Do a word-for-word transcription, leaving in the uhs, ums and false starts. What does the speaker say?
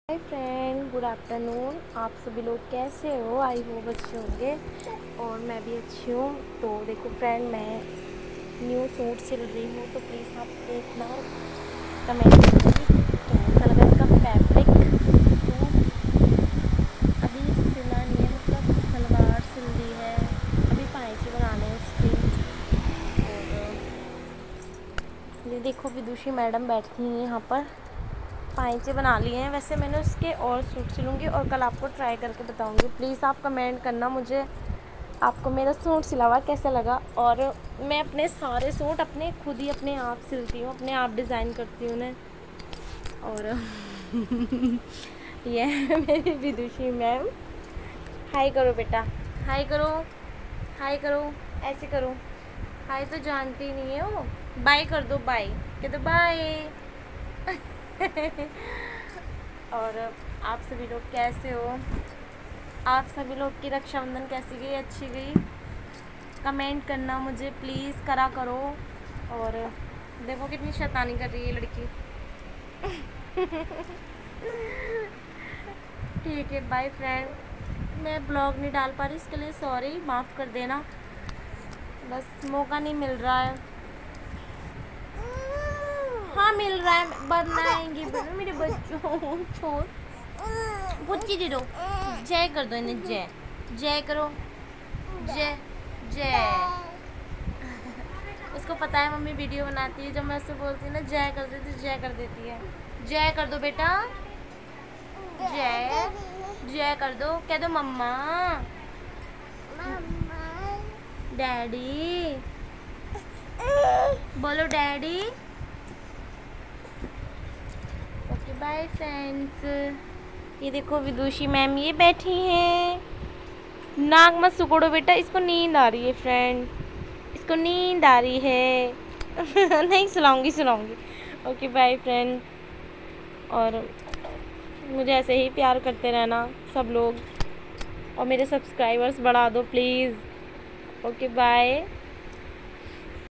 Hi friend, good afternoon. आप सभी लोग कैसे हो? आई होप अच्छे होंगे और मैं भी अच्छी हूँ। तो देखो फ्रेंड, मैं न्यू सूट सिल रही हूँ, तो प्लीज़ आप देखना, कमेंट करना कि कैसा लगा इसका फैब्रिक। तो अभी सिला नहीं है, मतलब सलवार सिल दी है, अभी पायचे बनाने हैं उसके। और ये देखो विदुषी मैडम बैठी हैं यहाँ पर, पायचे बना लिए हैं। वैसे मैंने उसके और सूट सिलूँगी और कल आपको ट्राई करके बताऊँगी। प्लीज़ आप कमेंट करना मुझे, आपको मेरा सूट सिला हुआ कैसा लगा। और मैं अपने सारे सूट अपने खुद ही अपने आप सिलती हूँ, अपने आप डिज़ाइन करती हूँ उन्हें। और ये है मेरी विदुषी मैम। हाय करो बेटा, हाय करो, हाय करो, ऐसे करो। हाय तो जानती नहीं हो, बाय कर दो, बाय कह दो, बाय। और आप सभी लोग कैसे हो? आप सभी लोग की रक्षाबंधन कैसी गई? अच्छी गई? कमेंट करना मुझे प्लीज़, करा करो। और देखो कितनी शैतानी कर रही है लड़की। ठीक है, बाय फ्रेंड। मैं ब्लॉग नहीं डाल पा रही, इसके लिए सॉरी, माफ़ कर देना। बस मौका नहीं मिल रहा है। हाँ मिल रहा है, बनाएंगे मेरे बच्चों। छोड़, बुच्ची दे दो, जय कर दो इन्हें, जय जय करो, जय जय। उसको पता है मम्मी वीडियो बनाती है, जब मैं उससे बोलती हूँ ना जय कर देती, जय कर देती है। जय कर दो बेटा, जय जय कर दो, कह दो मम्मा, डैडी, बोलो डैडी। Okay bye friends. ये देखो विदुषी मैम ये बैठी हैं। नाक मत सुकोड़ो बेटा, इसको नींद आ रही है फ्रेंड, इसको नींद आ रही है। नहीं सुलाऊंगी सुलाऊंगी। Okay bye friend. और मुझे ऐसे ही प्यार करते रहना सब लोग, और मेरे सब्सक्राइबर्स बढ़ा दो प्लीज़। Okay bye.